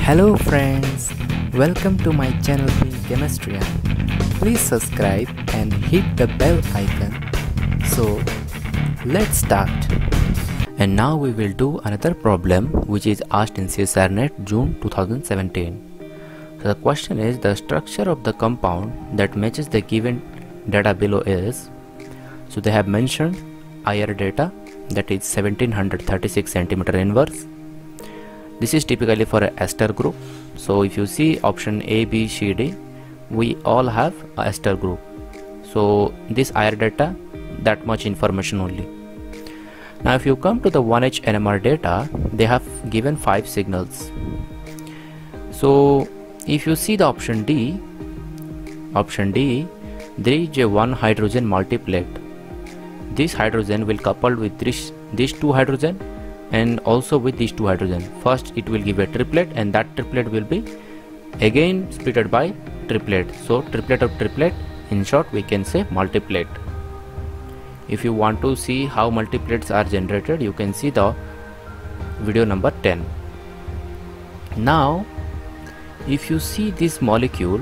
Hello friends, welcome to my channel Being Chemistrian. Please subscribe and hit the bell icon. So let's start. And now we will do another problem which is asked in CSIRNet June 2017. So the question is, the structure of the compound that matches the given data below is, so they have mentioned IR data, that is 1736 centimeter inverse. This is typically for a ester group. So if you see option A, B, C, D, we all have a ester group. So this IR data, that much information only. Now if you come to the 1H NMR data, they have given 5 signals. So if you see the option D, there is a 1 hydrogen multiplet. This hydrogen will couple with these 2 hydrogen and also with these 2 hydrogen. First it will give a triplet, and that triplet will be again splitted by triplet. So triplet of triplet, in short we can say multiplet. If you want to see how multiplets are generated, you can see the video number 10. Now if you see this molecule,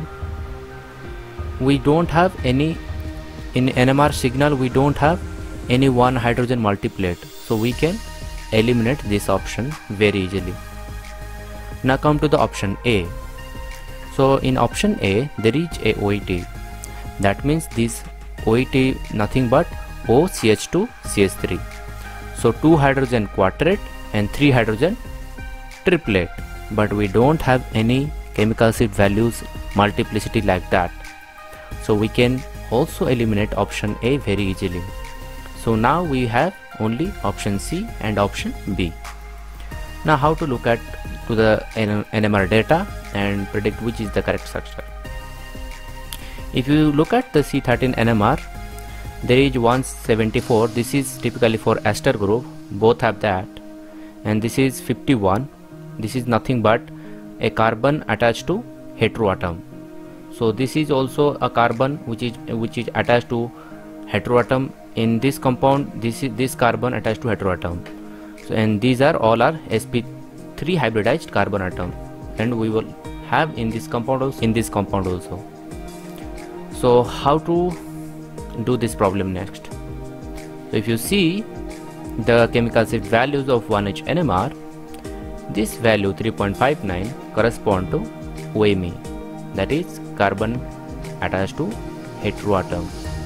we don't have any, in NMR signal we don't have any 1 hydrogen multiplet, so we can eliminate this option very easily. Now come to the option A. So in option A there is a OET. That means this OET nothing but OCH2CH3. So 2 hydrogen quadret and 3 hydrogen triplet, but we don't have any chemical shift values multiplicity like that. So we can also eliminate option A very easily. So now we have only option C and option B. Now how to look at to the NMR data and predict which is the correct structure. If you look at the C13 NMR, there is 174. This is typically for ester group, both have that, and this is 51. This is nothing but a carbon attached to heteroatom. So this is also a carbon which is attached to heteroatom. In this compound, this carbon attached to heteroatom. So and these are all are sp3 hybridized carbon atom, and we will have in this compound also. So how to do this problem next? So if you see the chemical shift values of 1H NMR, this value 3.59 correspond to OMe, that is carbon attached to heteroatom.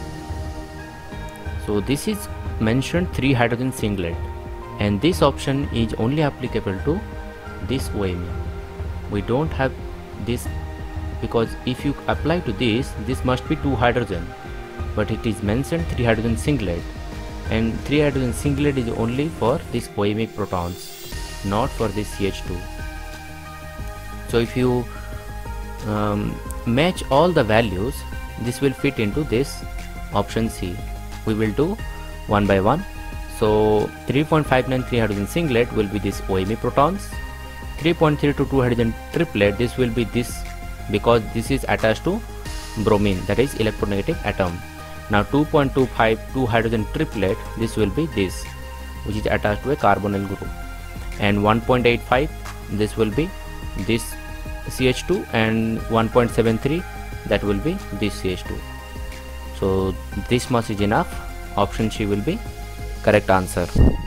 So this is mentioned 3 hydrogen singlet, and this option is only applicable to this OMe. We don't have this, because if you apply to this must be 2 hydrogen, but it is mentioned 3 hydrogen singlet, and 3 hydrogen singlet is only for these OMic protons, not for this CH2. So if you match all the values, this will fit into this option C. We will do one by one. So 3.59 3 hydrogen singlet will be this OMe protons. 3.32 2 hydrogen triplet, this will be this, because this is attached to bromine, that is electronegative atom. Now 2.25 2 hydrogen triplet, this will be this, which is attached to a carbonyl group, and 1.85 this will be this CH2, and 1.73 that will be this CH2. So this much is enough. Option C will be correct answer.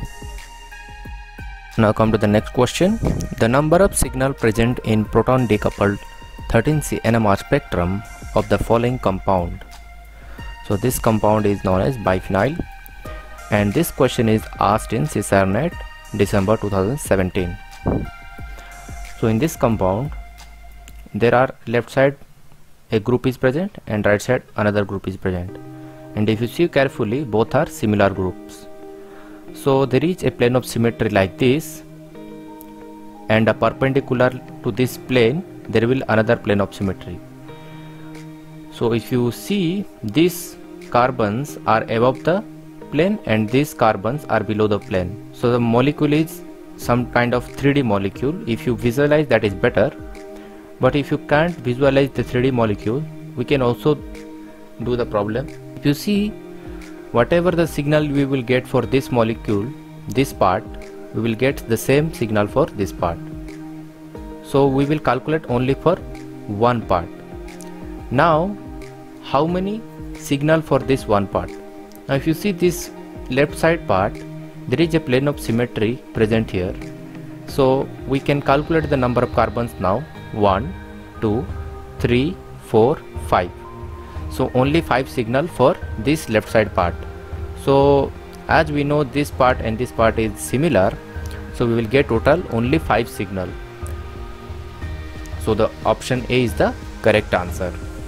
Now come to the next question. The number of signal present in proton decoupled 13C NMR spectrum of the following compound. So this compound is known as biphenyl, and this question is asked in CSIRNet December 2017. So in this compound, there are left side a group is present and right side another group is present, and if you see carefully, both are similar groups. So there is a plane of symmetry like this, and a perpendicular to this plane there will another plane of symmetry. So if you see, these carbons are above the plane and these carbons are below the plane. So the molecule is some kind of 3D molecule. If you visualize, that is better. But if you can't visualize the 3D molecule, we can also do the problem. If you see, whatever the signal we will get for this molecule, this part, we will get the same signal for this part. so we will calculate only for one part. Now how many signal for this one part? Now if you see this left side part, there is a plane of symmetry present here, so we can calculate the number of carbons now. 1 2 3 4 5. So only 5 signal for this left side part. So as we know this part and this part is similar, so we will get total only 5 signal. So the option A is the correct answer.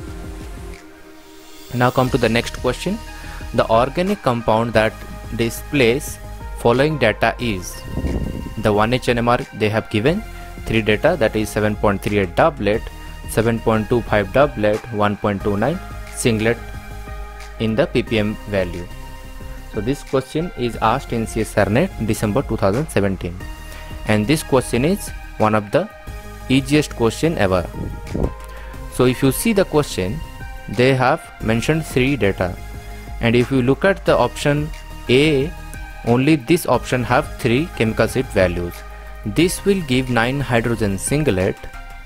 Now come to the next question. The organic compound that displays following data is, the 1H NMR they have given 3 data, that is 7.38 doublet, 7.25 doublet, 1.29 singlet in the ppm value. So this question is asked in CSIRNet December 2017, and this question is one of the easiest question ever. So if you see the question, they have mentioned 3 data, and if you look at the option A, only this option have 3 chemical shift values. This will give 9 hydrogen singlet,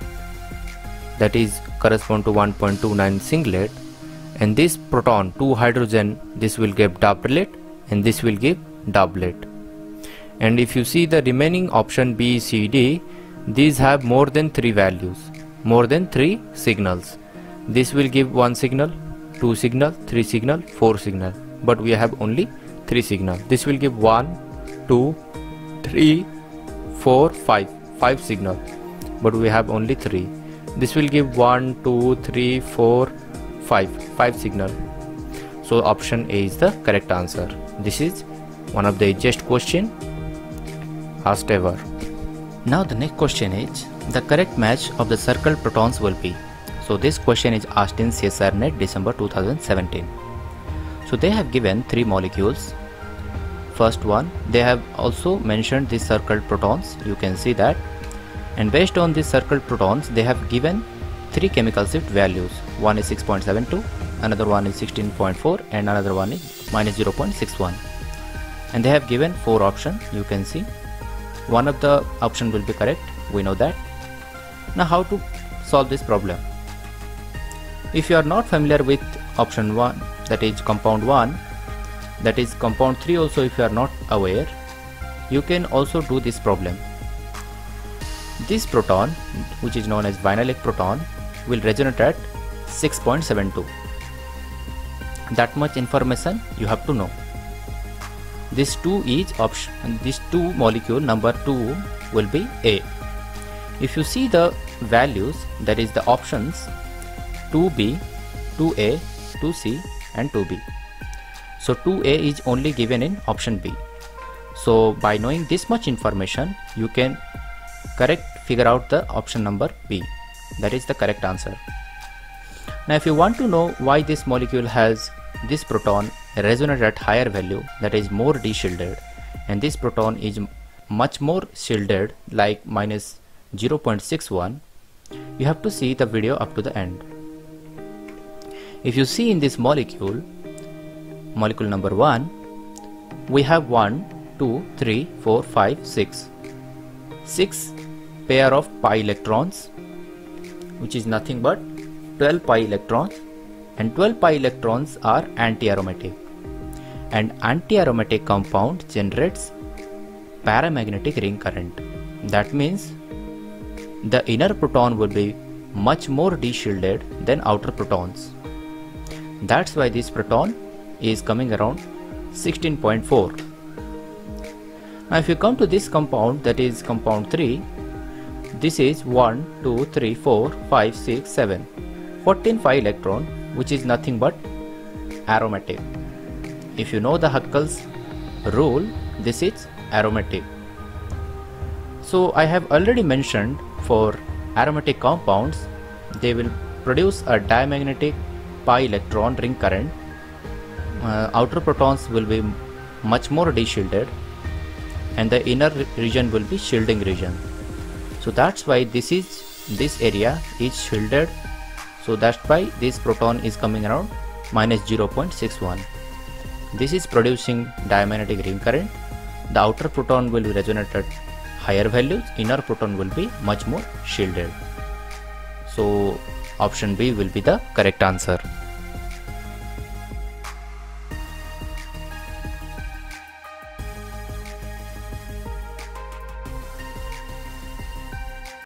that is correspond to 1.29 singlet, and this proton 2 hydrogen, this will give doublet, and this will give doublet. And if you see the remaining option B, C, D, these have more than 3 values, more than 3 signals. This will give 1 signal, 2 signal, 3 signal, 4 signal, but we have only 3 signal. This will give 1 2 3 4 5 signal, but we have only 3. This will give 1 2 3 4 5 signal. So option A is the correct answer. This is one of the easiest question asked ever. Now the next question is, the correct match of the circled protons will be. So this question is asked in CSIRNet December 2017. So they have given 3 molecules. First one, they have also mentioned the circled protons, you can see that, and based on these circled protons they have given 3 chemical shift values. One is 6.72, another one is 16.4, and another one is -0.61, and they have given 4 options. You can see one of the option will be correct, we know that. Now how to solve this problem? If you are not familiar with option 1, that is compound 1, that is compound 3 also, if you are not aware, you can also do this problem. This proton, which is known as vinylic proton, will resonate at 6.72. That much information you have to know. This 2 is option, and this 2 molecule number 2 will be A. If you see the values, that is the options 2B, 2A, 2C and 2B. So 2A is only given in option B. So by knowing this much information, you can figure out the option number B. That is the correct answer. Now if you want to know why this molecule has this proton resonate at higher value, that is more de-shielded, and this proton is much more shielded, like -0.61, you have to see the video up to the end. If you see in this molecule number 1, we have 1, 2, 3, 4, 5, 6 pair of pi electrons, which is nothing but 12 pi electrons, and 12 pi electrons are anti-aromatic, and anti-aromatic compound generates paramagnetic ring current. That means the inner proton will be much more de-shielded than outer protons. That's why this proton is coming around 16.4. Now if you come to this compound, that is compound 3, this is 1, 2, 3, 4, 5, 6, 7, 14 pi electron, which is nothing but aromatic. If you know the Huckel's rule, this is aromatic. So I have already mentioned, for aromatic compounds, they will produce a diamagnetic pi electron ring current. Outer protons will be much more de-shielded, and the inner region will be shielding region. So that's why this area is shielded. So that's why this proton is coming around -0.61. This is producing diamagnetic ring current. The outer proton will resonate at higher values, inner proton will be much more shielded. So option B will be the correct answer.